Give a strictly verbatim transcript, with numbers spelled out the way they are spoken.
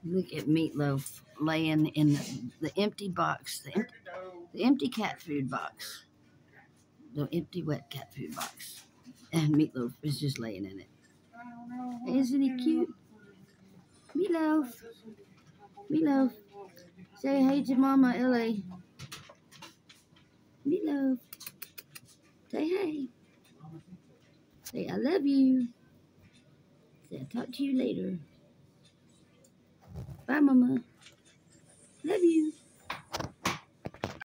Look at Meatloaf laying in the, the empty box, the, em- the empty cat food box, the empty wet cat food box. And Meatloaf is just laying in it. Isn't he cute? Meatloaf. Meatloaf. Say hey to Mama, Ellie. Meatloaf. Say hey. Say I love you. Say I'll talk to you later. Bye, Mama. Love you.